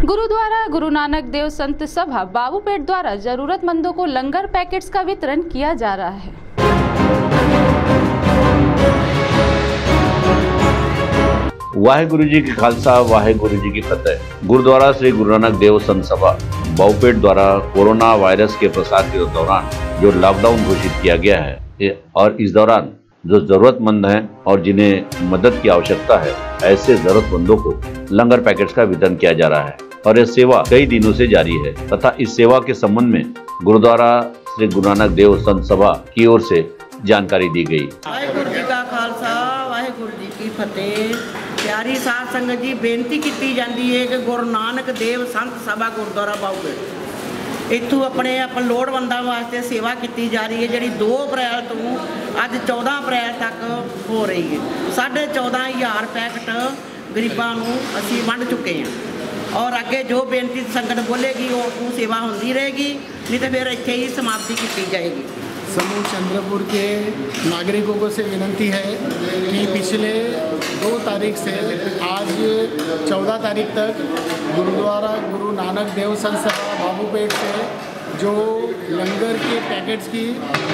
गुरुद्वारा गुरु नानक देव संत सभा बाबूपेट द्वारा जरूरतमंदों को लंगर पैकेट्स का वितरण किया जा रहा है। वाहेगुरु जी की खालसा वाहेगुरु जी की फतेह। गुरुद्वारा श्री गुरु नानक देव संत सभा बाबूपेट द्वारा कोरोना वायरस के प्रसार के दौरान जो लॉकडाउन घोषित किया गया है और इस दौरान जो जरूरतमंद हैं और जिन्हें मदद की आवश्यकता है ऐसे जरूरतमंदों को लंगर पैकेट्स का वितरण किया जा रहा है और यह सेवा कई दिनों से जारी है तथा इस सेवा के संबंध में गुरुद्वारा श्री गुरु नानक देव संत सभा की ओर से जानकारी दी गई। वाहेगुरु जी का खालसा वाहेगुरु जी की फतेह। प्यारी साध संगत जी, बेनती की जाती है कि गुरु नानक देव संत सभा गुरुद्वारा बाबूपेट इतों अपने लोड़वंदां वास्ते सेवा की जा रही है, जी 2 अप्रैल तो अज 14 अप्रैल तक हो रही है। 14,500 पैकेट गरीबां नूं असीं वंड चुके हैं और अगे जो बेनती संगत बोलेगी वो सेवा होती रहेगी, नहीं तो फिर इत्थे ही समाप्ति की जाएगी। समूह चंद्रपुर के नागरिकों को से विनती है कि पिछले 2 तारीख से आज 14 तारीख तक गुरुद्वारा गुरु नानक देव संत सभा बाबूपेट से जो लंगर के पैकेट्स की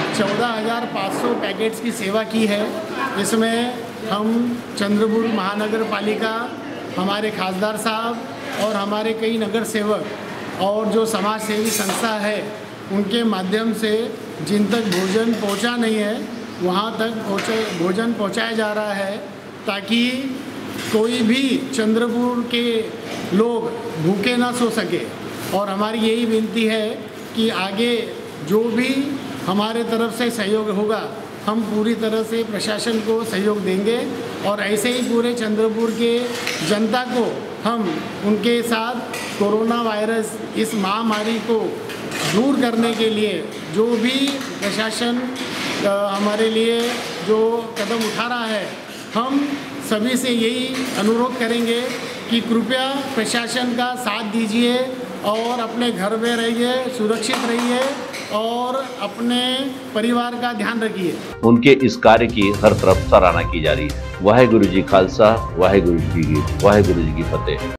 14,500 पैकेट्स की सेवा की है, इसमें हम चंद्रपुर महानगर पालिका, हमारे खासदार साहब और हमारे कई नगर सेवक और जो समाज सेवी संस्था है उनके माध्यम से जिन तक भोजन पहुंचा नहीं है वहां तक भोजन पहुंचाया जा रहा है, ताकि कोई भी चंद्रपुर के लोग भूखे ना सो सके। और हमारी यही विनती है कि आगे जो भी हमारे तरफ से सहयोग होगा हम पूरी तरह से प्रशासन को सहयोग देंगे और ऐसे ही पूरे चंद्रपुर के जनता को हम उनके साथ कोरोना वायरस इस महामारी को दूर करने के लिए जो भी प्रशासन हमारे लिए जो कदम उठा रहा है, हम सभी से यही अनुरोध करेंगे कि कृपया प्रशासन का साथ दीजिए और अपने घर में रहिए, सुरक्षित रहिए और अपने परिवार का ध्यान रखिए। उनके इस कार्य की हर तरफ सराहना की जा रही है। वाहेगुरु जी खालसा वाहेगुरु जी की फतेह।